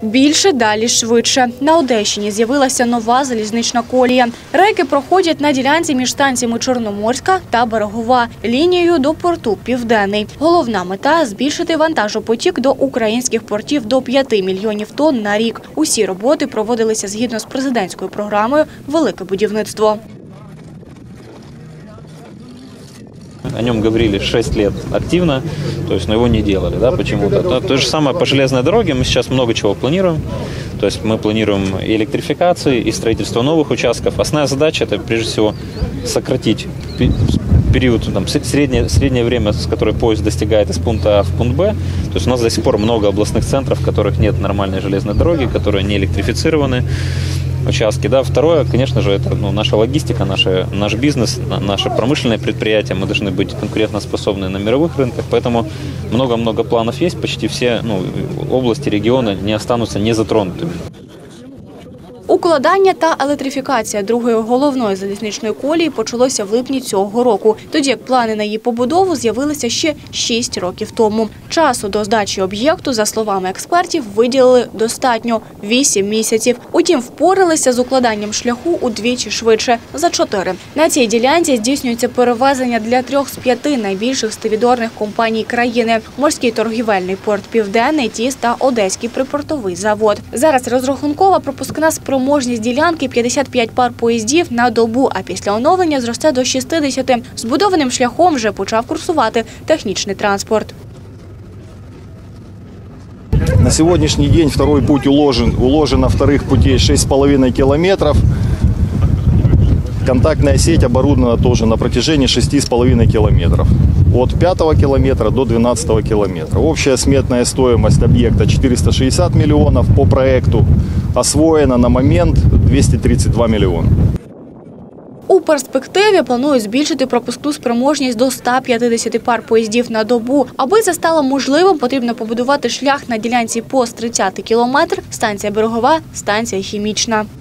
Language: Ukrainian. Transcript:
Більше, далі, швидше. На Одещині з'явилася нова залізнична колія. Рейки проходять на ділянці між станціями Чорноморська та Берегова, лінією до порту Південний. Головна мета – збільшити вантажопотік до українських портів до 5 мільйонів тонн на рік. Усі роботи проводилися згідно з президентською програмою «Велике будівництво». О нем говорили 6 лет активно, то есть, но его не делали, да, почему-то. То же самое по железной дороге, мы сейчас много чего планируем. То есть мы планируем и электрификацию, и строительство новых участков. Основная задача – это, прежде всего, сократить период, там, среднее время, с которой поезд достигает из пункта А в пункт Б. То есть у нас до сих пор много областных центров, в которых нет нормальной железной дороги, которые не электрифицированы. Участки, да. Второе, конечно же, это наша логистика, наш бизнес, наше промышленное предприятие. Мы должны быть конкурентоспособны на мировых рынках, поэтому много-много планов есть. Почти все области, регионы не останутся незатронутыми. Укладання та електрифікація другої головної залізничної колії почалося в липні цього року, тоді як плани на її побудову з'явилися ще 6 років тому. Часу до здачі об'єкту, за словами експертів, виділили достатньо – 8 місяців. Утім, впоралися з укладанням шляху удвічі швидше – за 4. На цій ділянці здійснюється перевезення для 3 з 5 найбільших стивідорних компаній країни – Морський торгівельний порт «Південний», ТІС та Одеський припортовий завод. Зараз розрахункова пропускна спроможність ділянки – 55 пар поїздів на добу, а після оновлення зросте до 60. Збудованим шляхом вже почав курсувати технічний транспорт. На сегодняшний день второй путь уложено вторых путей 6,5 километров. Контактная сеть оборудована тоже на протяжении 6,5 километров. От 5 километра до 12 километра. Общая сметная стоимость объекта 460 миллионов по проекту. Освоено на момент 232 миллиона. У перспективі планують збільшити пропускну спроможність до 150 пар поїздів на добу. Аби це стало можливим, потрібно побудувати шлях на ділянці пост 30 кілометр, станція Берегова, станція Хімічна.